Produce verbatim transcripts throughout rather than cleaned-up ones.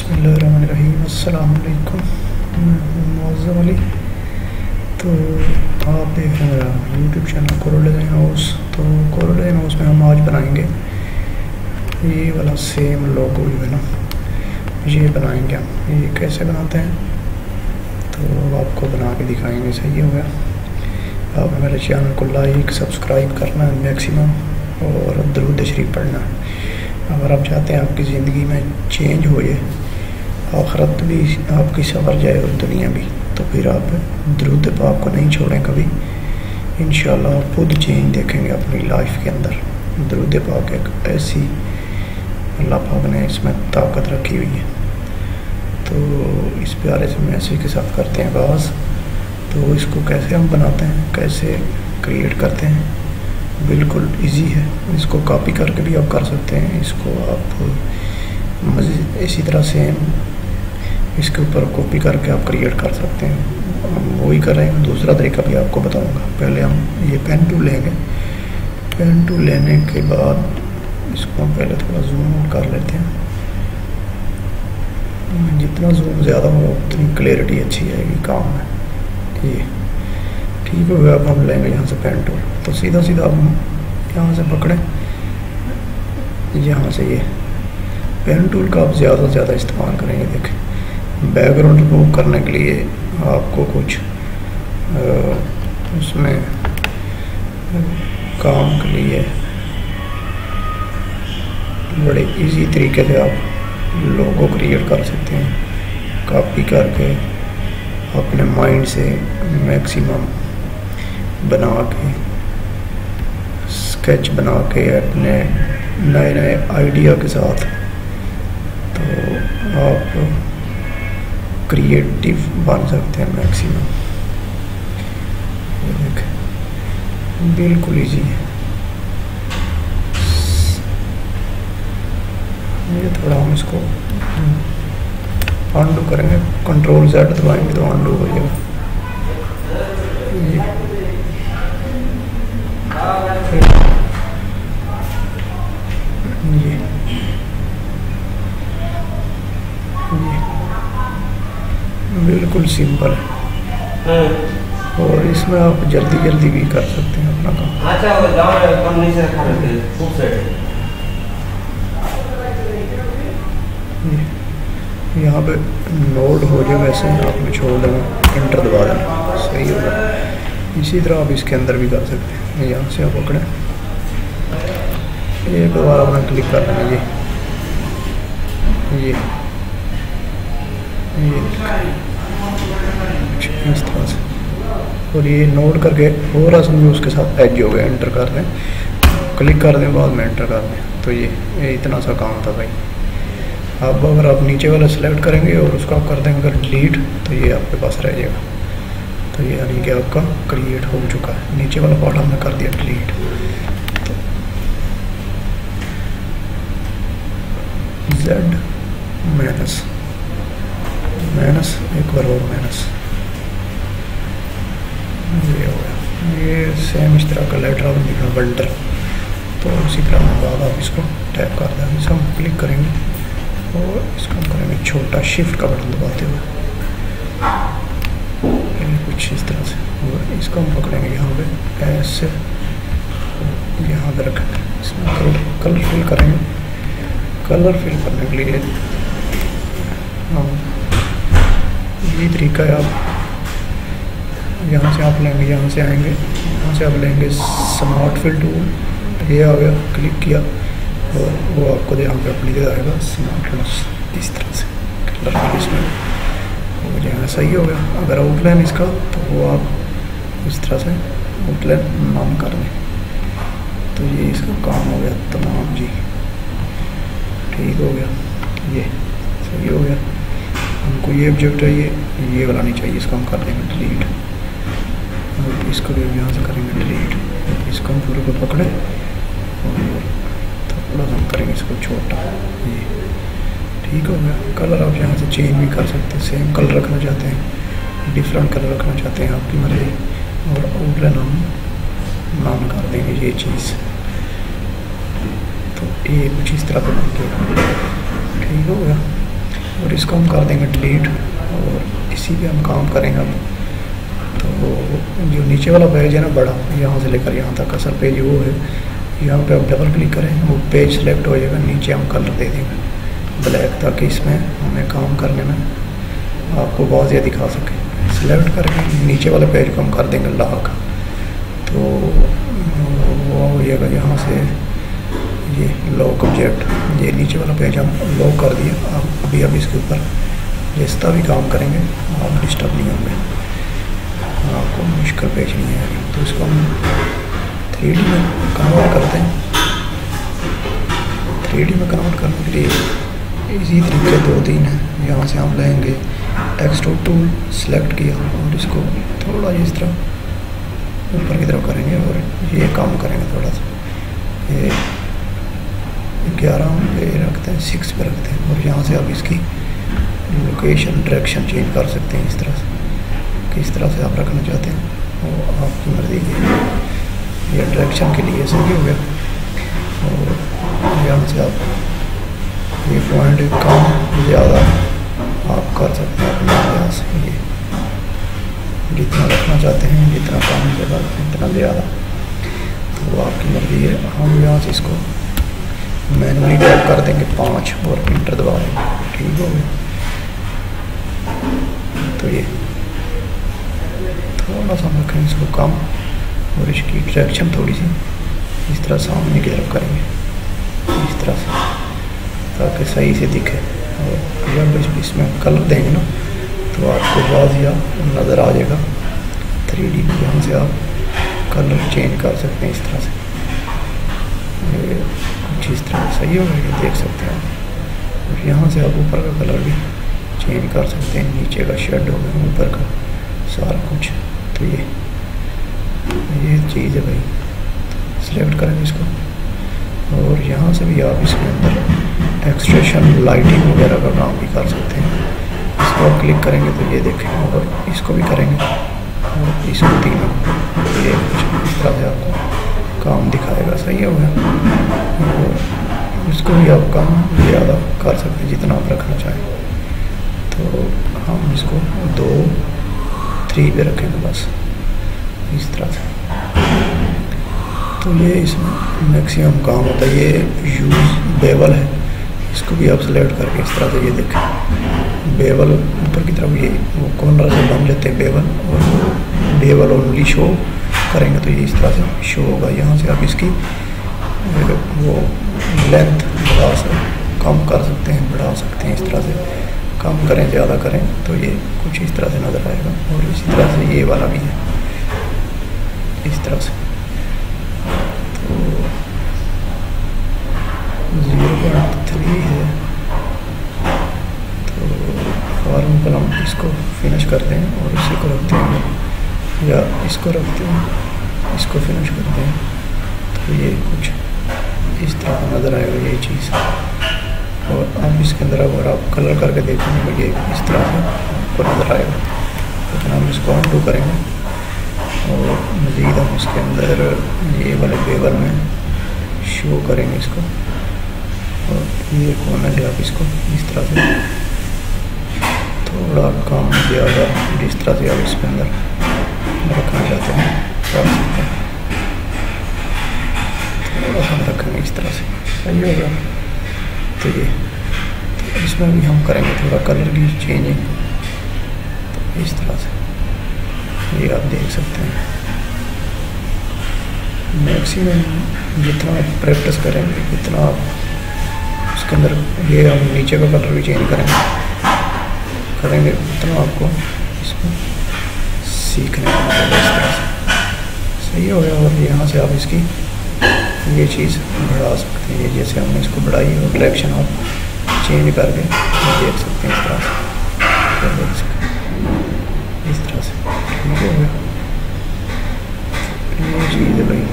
बिस्मिल्लाहिर्रहमानिर्रहीम। अस्सलाम वालेकुम। मौज़म अली। तो आप देख रहे हैं मेरा YouTube channel Coral Design House. तो कोरल डिज़ाइन हाउस में हम आज बनाएंगे ये वाला सेम लोगो जो है ना, ये बनाएंगे हम। ये कैसे बनाते हैं तो आपको बना के दिखाएंगे। सही हो गया। आप मेरे चैनल को लाइक सब्सक्राइब करना है मैक्सिमम, और दरूद शरीफ पढ़ना है। अगर आप चाहते हैं आपकी ज़िंदगी में चेंज हो जाए, आखिरत भी आपकी सवर जाए और दुनिया भी, तो फिर आप दरूद पाक को नहीं छोड़ें कभी। इंशाल्लाह आप खुद चेंज देखेंगे अपनी लाइफ के अंदर। दरूद पाक एक ऐसी अल्लाह पाक ने इसमें ताकत रखी हुई है। तो इस प्यारे से मैसेज के साथ करते हैं आगाज़। तो इसको कैसे हम बनाते हैं, कैसे क्रिएट करते हैं, बिल्कुल इजी है। इसको कॉपी करके भी आप कर सकते हैं। इसको आप मज़ीद इसी तरह से इसके ऊपर कॉपी करके आप क्रिएट कर सकते हैं। हम वही कर रहे हैं, दूसरा तरीका भी आपको बताऊंगा। पहले हम ये पेन टूल लेंगे। पेन टूल लेने के बाद इसको हम पहले थोड़ा जूम आउट कर लेते हैं। जितना जूम ज़्यादा हो उतनी क्लैरिटी अच्छी आएगी काम में। ये ठीक हो गया। अब हम लेंगे यहाँ से पेन टूल। तो सीधा सीधा हम यहाँ से पकड़ें, यहाँ से ये पेन टूल का आप ज़्यादा से ज़्यादा इस्तेमाल करेंगे। देखें, बैकग्राउंड रिमूव करने के लिए आपको कुछ आ, उसमें काम के लिए बड़े इजी तरीके से आप लोगो क्रिएट कर सकते हैं। कॉपी करके अपने माइंड से मैक्सिमम बना के, स्केच बना के अपने नए नए आइडिया के साथ, तो आप क्रिएटिव बन सकते हैं मैक्सिमम। देखें, बिल्कुल इजी है। ये थोड़ा हम इसको अंडू करेंगे, कंट्रोल जेड दबाएंगे तो अंडू हो जाएगा। ये ये ये बिल्कुल सिंपल है, और इसमें आप जल्दी जल्दी भी कर सकते हैं अपना काम। अच्छा जाओ कम नीचे रखा रहते हैं खूब सेट। यहाँ पे नोड हो जाए वैसे आपने छोड़ देना, एंटर दबा देना, सही होगा। इसी तरह आप इसके अंदर भी कर सकते हैं। यहाँ से आप पकड़ें, एक बार अपना क्लिक कर देना। ये ये ये इस तरह से, और ये नोट करके थोड़ा समझो उसके साथ एज हो गया, एंटर कर दें, क्लिक कर दें, बाद में एंटर कर दें। तो ये ये इतना सा काम था भाई। अब अगर आप नीचे वाला सेलेक्ट करेंगे और उसको आप कर देंगे अगर डिलीट, तो ये आपके पास रह जाएगा। तो ये यानी कि आपका क्रिएट हो चुका है। नीचे वाला पार्ट हमने कर दिया डिलीट। तो जेड माइनस माइनस एक बार और माइनस, ये हो गया। ये सेम इस तरह का लेटर आप लिखना बंडल। तो इसी तरह बाद आप इसको टैप कर देंगे, इसको हम क्लिक करेंगे और इसको हम करेंगे छोटा, शिफ्ट का बटन दबाते हुए कुछ इस तरह से। और इसको हम पकड़ेंगे यहाँ पे ऐसे, यहाँ पे रखेंगे। इसमें कलर कलर फिल करेंगे। कलर फिल करने के लिए हाँ ये तरीका है। आप यहाँ से आप लेंगे, यहाँ से आएंगे, यहाँ से आप लेंगे स्मार्ट फिल टूल। ये आ गया, क्लिक किया और वो आपको यहाँ पे अपनी जगह आएगा स्मार्ट। इस तरह से कलर फिल इसमें हो जाएगा। सही हो गया। अगर आउटलाइन इसका, तो वो आप इस तरह से आउटलाइन नाम कर दें। तो ये इसका काम हो गया तमाम जी। ठीक हो गया, ये सही हो गया। हमको ये ऑब्जेक्ट है, ये ये वाला नहीं चाहिए, इसको हम कर देंगे डिलीट। और इसको भी यहाँ से करेंगे डिलीट। इसको हम पूरे को पकड़े और थोड़ा हम करेंगे इसको छोटा। ये ठीक हो गया। कलर आप यहाँ से चेंज भी कर सकते हैं। सेम कलर रखना चाहते हैं, डिफरेंट कलर रखना चाहते हैं, आपकी मर्जी। और आउटलाइन हम नाम कर देंगे ये चीज़। तो ये कुछ इस तरह का बन गया। ठीक हो गया। और इसको हम कर देंगे डिलीट और इसी पे हम काम करेंगे अब। तो जो नीचे वाला पेज है ना बड़ा, यहाँ से लेकर यहाँ तक असल पेज वो है, यहाँ पे आप डबल क्लिक करें वो पेज सेलेक्ट हो जाएगा। नीचे हम कलर दे देंगे ब्लैक, ताकि इसमें हमें काम करने में आपको वाज़ेह दिखा सके। सेलेक्ट करके नीचे वाले पेज को हम कर देंगे लॉक। तो वो हो जाएगा यहाँ से ये लॉक ऑब्जेक्ट, ये नीचे वाला पेज हम लॉक कर दिया। अब अभी अब इसके ऊपर जितना भी काम करेंगे आप डिस्टर्ब नहीं होंगे, आपको मुश्किल पेश नहीं आएगी। तो इसको हम थ्री डी में कन्वर्ट करते हैं। थ्री डी में कन्वर्ट करने के लिए इसी तरीके दो तीन हैं। यहाँ से हम लेंगे एक्सट्रूड टूल, सेलेक्ट किया और इसको थोड़ा इस तरह ऊपर की तरफ करेंगे और ये काम करेंगे थोड़ा सा। ये ग्यारह पे रखते हैं, सिक्स पे रखते हैं और यहाँ से आप इसकी लोकेशन डायरेक्शन चेंज कर सकते हैं इस तरह से, किस तरह से आप रखना चाहते हैं वो आपकी मर्ज़ी की। ये डायरेक्शन के लिए सही हो गया। और यहाँ से आप ये पॉइंट कम ज़्यादा आप कर सकते हैं अपने यहाँ से। ये जितना रखना चाहते हैं, जितना कम जगह इतना ज़्यादा, तो वो आपकी मर्ज़ी है। हम यहाँ से इसको मैनुअली टैप कर देंगे पाँच और इंटर दबा देंगे, ठीक हो गया। तो ये थोड़ा सा रखें इसको कम और इसकी डायरेक्शन थोड़ी सी इस तरह सामने की तरफ करेंगे, इस तरह से, ताकि सही से दिखे। और जब इसमें कलर देंगे ना तो आपको वाज़िया नज़र आ जाएगा थ्री डी में। यहाँ से आप कलर चेंज कर सकते हैं इस तरह से, कुछ इस तरह सही होगा, ये देख सकते हैं आप। और यहाँ से आप ऊपर का कलर भी चेंज कर सकते हैं, नीचे का शेड होगा, ऊपर का सारा कुछ। तो ये ये चीज़ है भाई। सेलेक्ट करेंगे इसको और यहाँ से भी आप इसके अंदर एक्सट्रेशन लाइटिंग वगैरह का काम भी कर सकते हैं। इसको आप क्लिक करेंगे तो ये देखें, और इसको भी करेंगे और इसको तीनों, ये कुछ इस तरह से आपको काम दिखाएगा, सही हो गया। और इसको भी आप कम ज़्यादा कर सकते हैं जितना आप रखना चाहें। तो हम इसको दो थ्री पे रखेंगे बस इस तरह से। तो ये इसमें मैक्सिमम काम होता है। ये यूज़ बेवल है, इसको भी आप सेलेक्ट करके इस तरह से ये देखें बेवल ऊपर की तरफ, ये वो कॉर्नर से बन जाते हैं बेवल, और बेवल ओनली शो करेंगे तो ये इस तरह से शो होगा। यहाँ से आप इसकी वो लेंथ बढ़ा सकते, कम कर सकते हैं, बढ़ा सकते हैं। इस तरह से कम करें ज़्यादा करें तो ये कुछ इस तरह से नज़र आएगा। और इसी तरह से ये वाला भी है इस तरह से। तो ज़ीरो पॉइंट थ्री है। तो फॉर्म पर हम इसको फिनिश करते हैं और इसी को रखते हैं, या इसको रखते हैं, इसको फिनिश करते हैं। तो ये कुछ इस तरह नज़र आएगा ये चीज़। और अब इसके अंदर अगर आप कलर करके देखेंगे तो ये इस तरह से आपको नज़र आएगा। लेकिन हम इसको अनडू करेंगे और मज़ीद हम इसके अंदर ये वाले बेवल में शो करेंगे इसको। और ये कोना से आप इसको इस तरह से थोड़ा कम ज़्यादा जिस तरह से आप इसके अंदर रखना चाहते हैं कर सकते हैं। थोड़ा सा रखेंगे इस तरह से, सही होगा। तो ये तो इसमें भी हम करेंगे थोड़ा कलर की चेंजिंग, तो इस तरह से ये आप देख सकते हैं। मैक्सिमम जितना आप प्रैक्टिस करेंगे जितना आप उसके अंदर, ये हम नीचे का कलर भी चेंज करेंगे करेंगे उतना आपको इसमें सीखने को मिलेगा इस तरह से, सही हो गया। और यहाँ से आप इसकी ये चीज़ बढ़ा सकते हैं। जैसे हमने इसको बढ़ाई और डायरेक्शन आप चेंज करके देख सकते हैं इस तरह से, देख सकते हैं इस तरह से, ठीक हो गया। ये चीज़ है भाई।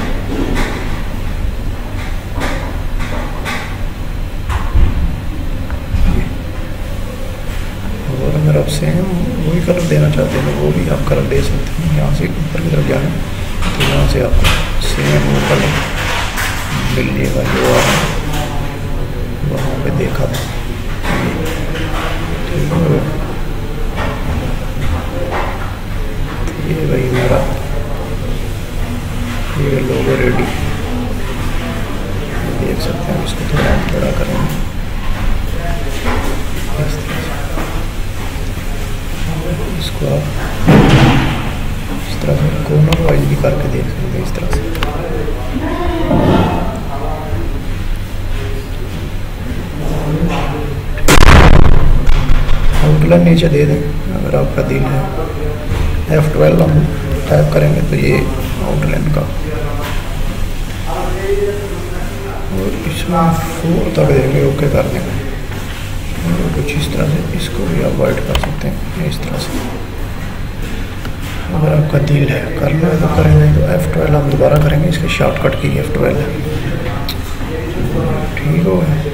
और अगर आप सेम वही कलर देना चाहते हैं तो वो भी आप कलर दे सकते हैं। यहाँ से ऊपर की तरफ जाएँ तो यहाँ से आपको सेम वो कलर मिल जाएगा जो आप वहाँ पे देखा था। ये भाई मेरा ये लोगो रेडी देख सकते हैं। इसको थोड़ा बड़ा करेंगे इस तरह से। इसको आप इस तरह से कॉर्नर वाइज भी करके देख सकते हैं इस तरह से। आउटलाइन नीचे दे दें अगर आपका दिल है। एफ ट्वेल्व हम टाइप करेंगे तो ये आउटलाइन का, और इसमें फोर तक देंगे, ओके कर देंगे। और कुछ इस तरह से इसको भी आप वाइट कर सकते हैं इस तरह से। अगर आपका दिल है करना है तो करेंगे, तो एफ ट्वेल्व हम दोबारा करेंगे। इसके शॉर्टकट की एफ ट्वेल्व है, ठीक हो गया।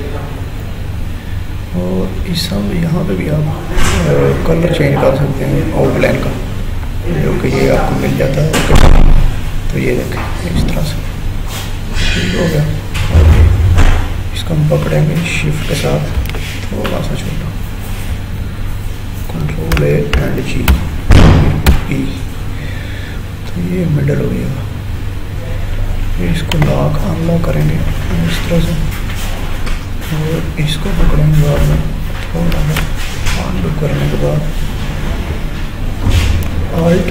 और इस सब यहाँ पे भी आप कलर चेंज कर सकते हैं आउटलाइन का, जो कि ये आपको मिल जाता है। तो ये देखें इस तरह से, ठीक हो गया। और इसको हम पकड़ेंगे शिफ्ट के साथ, थोड़ा सा छोटा, control A and G P, तो ये मिडल हो गया। फिर इसको लॉक अनलॉक करेंगे इस तरह से, और इसको पकड़ेंगे बाद में थोड़ा सा अनलॉक करने के बाद ऑल्ट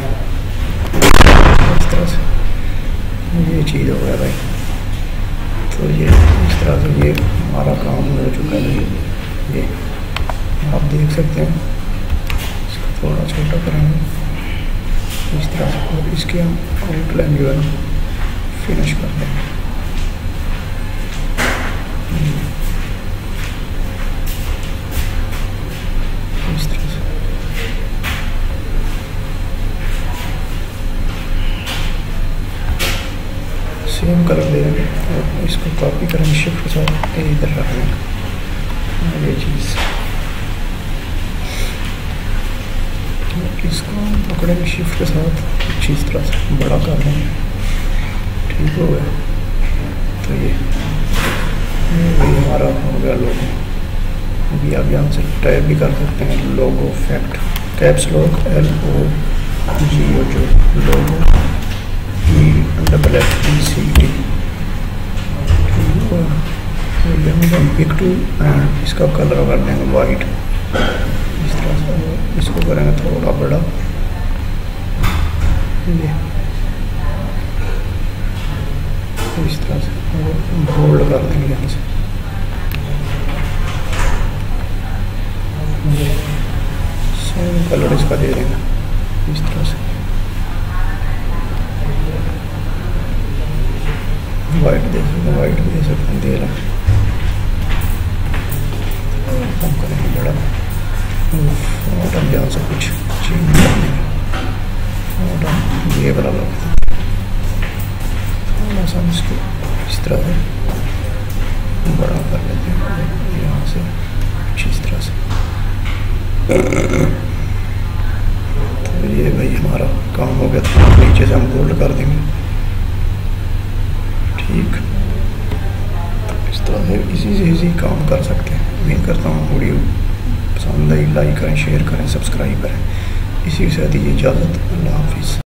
इस तरह से, ये चीज़ हो गया भाई। तो ये इस तरह से ये हमारा काम हो चुका है। ये आप देख सकते हैं। इसको थोड़ा छोटा करेंगे इस तरह से, और इसके हम आउटलाइन जो है ना फिनिश कर देंगे। इस तरह से सेम कलर दे देंगे, और इसको कॉपी करेंगे शिफ्ट के साथ, इधर रख देंगे ये चीज़। इसको पकड़ेंगे शिफ्ट के साथ, कुछ इस तरह से बड़ा कर देंगे, ठीक हो गया। तो ये ये हमारा हो गया लोगो। अभी आप यहाँ से टाइप भी कर सकते हैं logo fact, caps lock L O G O, जो logo E double F E C T, ठीक है। हम पिक टू एंड इसका कलर कर देंगे वाइट इस तरह से। इसको करेंगे थोड़ा बड़ा, ये इस तरह से, और बोल्ड कर देंगे यहाँ से। सेम कलर इसका दे देंगे इस तरह से, वाइट दे सकते हैं, वाइट भी दे सकते हैं, दे रहा कम करेंगे बड़ा, और हम यहाँ से कुछ चेंज कर देंगे, और हम ये वाला रख देंगे थोड़ा सा। इसको इस तरह से बड़ा कर लेते हैं यहाँ से कुछ इस तरह से। तो ये भाई हमारा काम हो गया। तो नीचे से हम बोल्ड कर देंगे, ठीक। तो इस तरह से इजी से इजी काम कर सकते हैं। उम्मीद करता हूँ वीडियो पसंद आई, लाइक करें, शेयर करें, सब्सक्राइब करें। इसी के साथ ही इजाज़त, अल्लाह हाफिज़।